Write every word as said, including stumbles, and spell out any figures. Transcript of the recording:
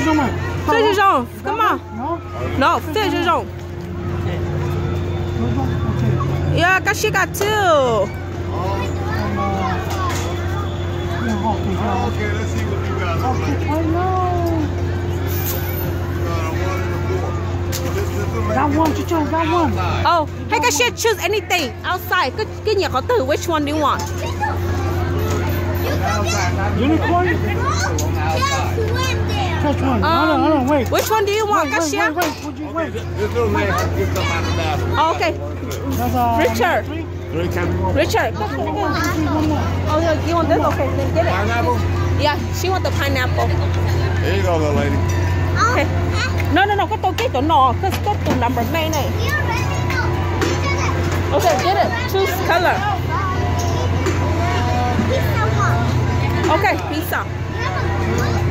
这种 ，Come on. No, 这种。Yeah, cause she got two. Okay, let's see what you got. Okay, I know. Got one, Chicho, got one. Oh, hey, can she choose anything outside? Cứ cứ nhà có từ. Which one do you want? Unicorn? Touch one. Hold on, hold on, wait. Which one do you want, Wait, wait, Cassia? wait, wait, would you wait? This little man can get something out of the bathroom. Oh, okay. That's, uh, Richard. Three times. Richard. Oh, yeah, you want this? Okay, then get it. Pineapple? Yeah, she want the pineapple. There you go, little lady. Okay. No, no, no, cái tôi cái chỗ nọ, cái cái tủ number này này. Okay, get it. Choose color. Okay, pizza.